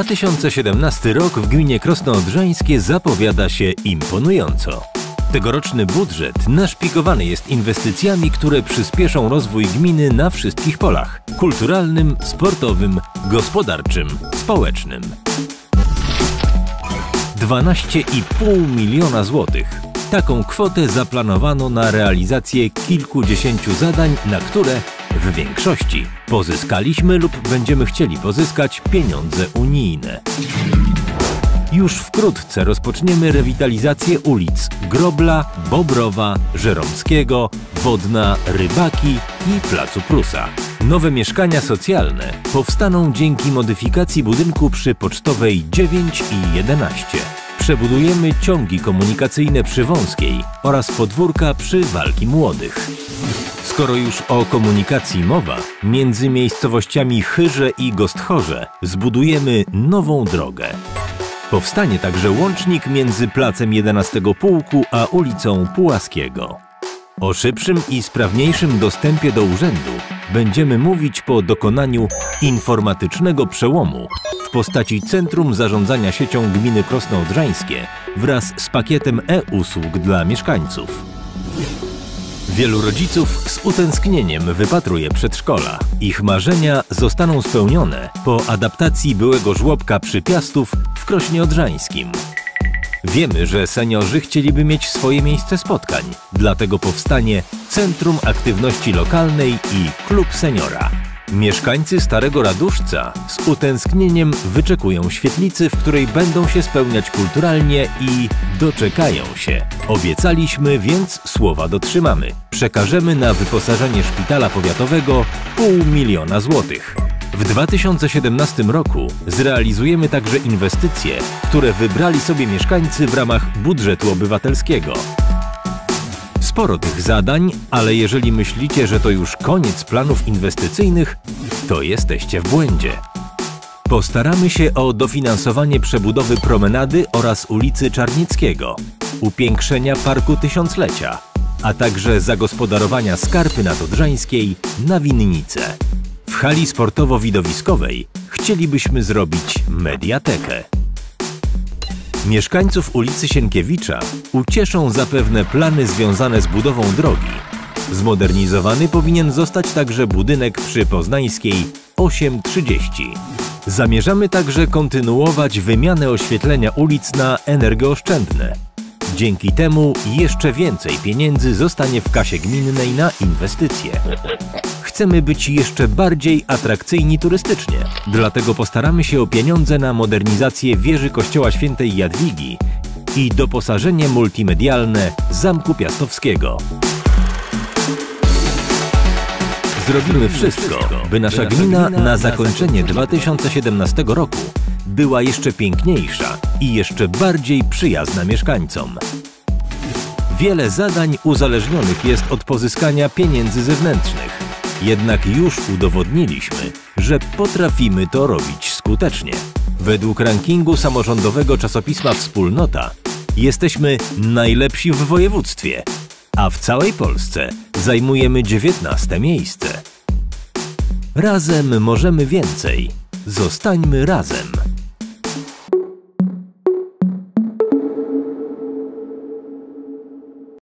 2017 rok w gminie Krosno Odrzańskie zapowiada się imponująco. Tegoroczny budżet naszpikowany jest inwestycjami, które przyspieszą rozwój gminy na wszystkich polach: kulturalnym, sportowym, gospodarczym, społecznym. 12,5 miliona złotych. Taką kwotę zaplanowano na realizację kilkudziesięciu zadań, na które w większości pozyskaliśmy lub będziemy chcieli pozyskać pieniądze unijne. Już wkrótce rozpoczniemy rewitalizację ulic Grobla, Bobrowa, Żeromskiego, Wodna, Rybaki i Placu Prusa. Nowe mieszkania socjalne powstaną dzięki modyfikacji budynku przy Pocztowej 9 i 11. Przebudujemy ciągi komunikacyjne przy Wąskiej oraz podwórka przy Walki Młodych. Skoro już o komunikacji mowa, między miejscowościami Chyrze i Gostchorze zbudujemy nową drogę. Powstanie także łącznik między Placem 11 Pułku a ulicą Pułaskiego. O szybszym i sprawniejszym dostępie do urzędu będziemy mówić po dokonaniu informatycznego przełomu w postaci Centrum Zarządzania Siecią Gminy Krosno Odrzańskie wraz z pakietem e-usług dla mieszkańców. Wielu rodziców z utęsknieniem wypatruje przedszkola. Ich marzenia zostaną spełnione po adaptacji byłego żłobka przy Piastów w Krośnie Odrzańskim. Wiemy, że seniorzy chcieliby mieć swoje miejsce spotkań, dlatego powstanie Centrum Aktywności Lokalnej i Klub Seniora. Mieszkańcy Starego Raduszca z utęsknieniem wyczekują świetlicy, w której będą się spełniać kulturalnie i doczekają się. Obiecaliśmy, więc słowa dotrzymamy. Przekażemy na wyposażenie szpitala powiatowego 500 000 złotych. W 2017 roku zrealizujemy także inwestycje, które wybrali sobie mieszkańcy w ramach budżetu obywatelskiego. Sporo tych zadań, ale jeżeli myślicie, że to już koniec planów inwestycyjnych, to jesteście w błędzie. Postaramy się o dofinansowanie przebudowy promenady oraz ulicy Czarnieckiego, upiększenia Parku Tysiąclecia, a także zagospodarowania Skarpy Nadodrzańskiej na winnicę. W hali sportowo-widowiskowej chcielibyśmy zrobić mediatekę. Mieszkańców ulicy Sienkiewicza ucieszą zapewne plany związane z budową drogi. Zmodernizowany powinien zostać także budynek przy Poznańskiej 830. Zamierzamy także kontynuować wymianę oświetlenia ulic na energooszczędne. Dzięki temu jeszcze więcej pieniędzy zostanie w kasie gminnej na inwestycje. Chcemy być jeszcze bardziej atrakcyjni turystycznie, dlatego postaramy się o pieniądze na modernizację wieży Kościoła Świętej Jadwigi i doposażenie multimedialne Zamku Piastowskiego. Zrobimy wszystko, by nasza gmina na zakończenie 2017 roku była jeszcze piękniejsza i jeszcze bardziej przyjazna mieszkańcom. Wiele zadań uzależnionych jest od pozyskania pieniędzy zewnętrznych. Jednak już udowodniliśmy, że potrafimy to robić skutecznie. Według rankingu samorządowego czasopisma Wspólnota jesteśmy najlepsi w województwie, a w całej Polsce zajmujemy 19. miejsce. Razem możemy więcej. Zostańmy razem.